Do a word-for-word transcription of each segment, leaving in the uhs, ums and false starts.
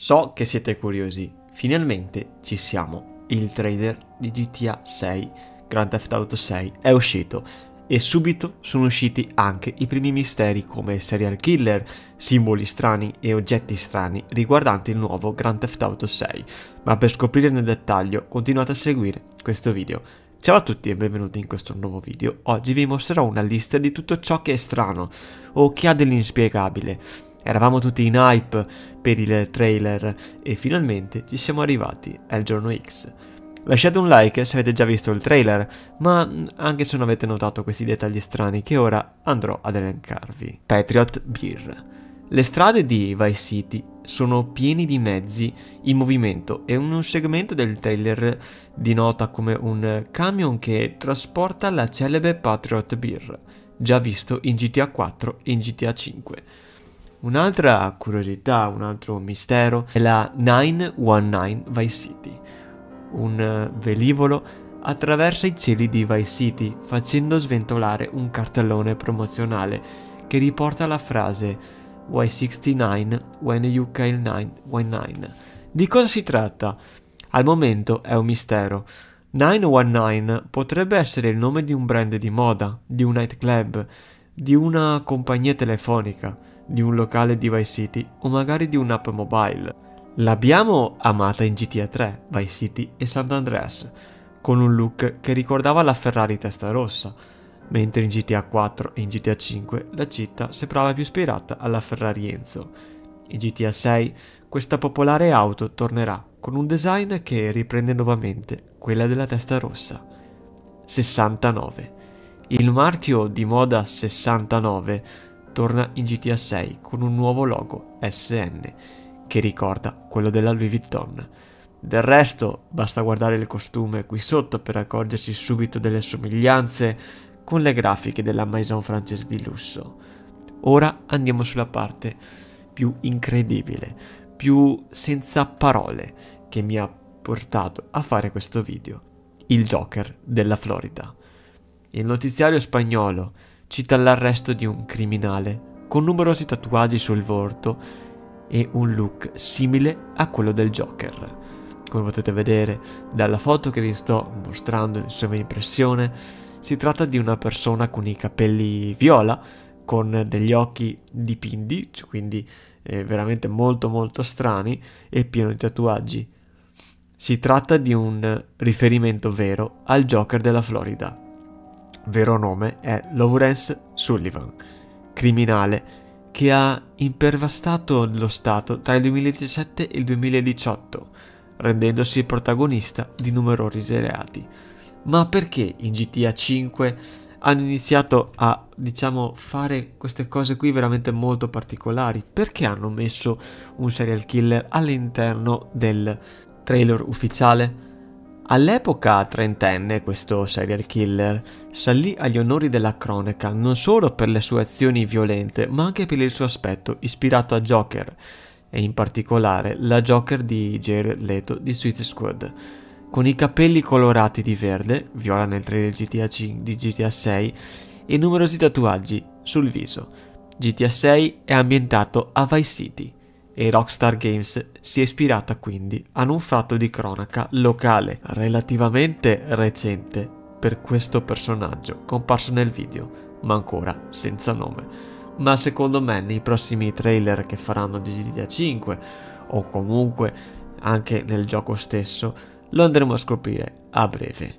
So che siete curiosi, finalmente ci siamo, il trailer di G T A sei, Grand Theft Auto sei è uscito e subito sono usciti anche i primi misteri come serial killer, simboli strani e oggetti strani riguardanti il nuovo Grand Theft Auto sei, ma per scoprire nel dettaglio continuate a seguire questo video. Ciao a tutti e benvenuti in questo nuovo video. Oggi vi mostrerò una lista di tutto ciò che è strano o che ha dell'inspiegabile. Eravamo tutti in hype per il trailer e finalmente ci siamo arrivati al giorno X. Lasciate un like se avete già visto il trailer, ma anche se non avete notato questi dettagli strani che ora andrò ad elencarvi. Patriot Beer. Le strade di Vice City sono pieni di mezzi in movimento e un segmento del trailer denota come un camion che trasporta la celebre Patriot Beer, già visto in G T A quattro e in G T A cinque. Un'altra curiosità, un altro mistero è la nove uno nove Vice City. Un velivolo attraversa i cieli di Vice City facendo sventolare un cartellone promozionale che riporta la frase Y sessantanove when you kill nine Y nine. Di cosa si tratta? Al momento è un mistero. nove uno nove potrebbe essere il nome di un brand di moda, di un nightclub, di una compagnia telefonica, di un locale di Vice City o magari di un'app mobile. L'abbiamo amata in G T A tre, Vice City e San Andreas, con un look che ricordava la Ferrari Testarossa, mentre in G T A quattro e in G T A cinque la città sembrava più ispirata alla Ferrari Enzo. In G T A sei questa popolare auto tornerà con un design che riprende nuovamente quella della Testarossa. sessantanove. Il marchio di moda sessantanove torna in G T A sei con un nuovo logo S N che ricorda quello della Louis Vuitton. Del resto basta guardare il costume qui sotto per accorgersi subito delle somiglianze con le grafiche della maison francese di lusso. Ora andiamo sulla parte più incredibile, più senza parole che mi ha portato a fare questo video: il Joker della Florida. Il notiziario spagnolo cita l'arresto di un criminale con numerosi tatuaggi sul volto e un look simile a quello del Joker. Come potete vedere dalla foto che vi sto mostrando in sovraimpressione, si tratta di una persona con i capelli viola, con degli occhi dipinti, quindi eh, veramente molto molto strani e pieno di tatuaggi. Si tratta di un riferimento vero al Joker della Florida. Vero nome è Lawrence Sullivan, criminale che ha impervastato lo Stato tra il duemiladiciassette e il duemiladiciotto, rendendosi il protagonista di numerosi reati. Ma perché in G T A cinque hanno iniziato a, diciamo, fare queste cose qui veramente molto particolari? Perché hanno messo un serial killer all'interno del trailer ufficiale? All'epoca trentenne questo serial killer salì agli onori della cronaca non solo per le sue azioni violente ma anche per il suo aspetto ispirato a Joker, e in particolare la Joker di Jared Leto di Suicide Squad, con i capelli colorati di verde, viola nel trailer G T A cinque, di G T A sei, e numerosi tatuaggi sul viso. G T A sei è ambientato a Vice City e Rockstar Games si è ispirata quindi a un fatto di cronaca locale relativamente recente per questo personaggio comparso nel video, ma ancora senza nome. Ma secondo me nei prossimi trailer che faranno di G T A cinque o comunque anche nel gioco stesso lo andremo a scoprire a breve.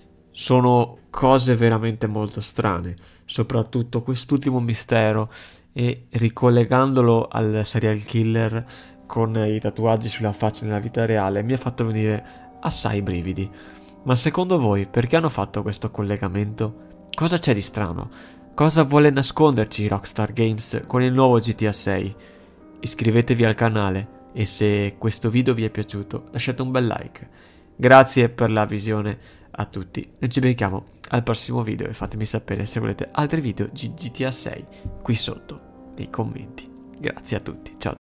Sono cose veramente molto strane, soprattutto quest'ultimo mistero, e ricollegandolo al serial killer con i tatuaggi sulla faccia nella vita reale mi ha fatto venire assai brividi. Ma secondo voi perché hanno fatto questo collegamento? Cosa c'è di strano? Cosa vuole nasconderci Rockstar Games con il nuovo G T A sei? Iscrivetevi al canale e se questo video vi è piaciuto lasciate un bel like. Grazie per la visione a tutti e ci becchiamo al prossimo video e fatemi sapere se volete altri video di G T A sei qui sotto nei commenti. Grazie a tutti, ciao.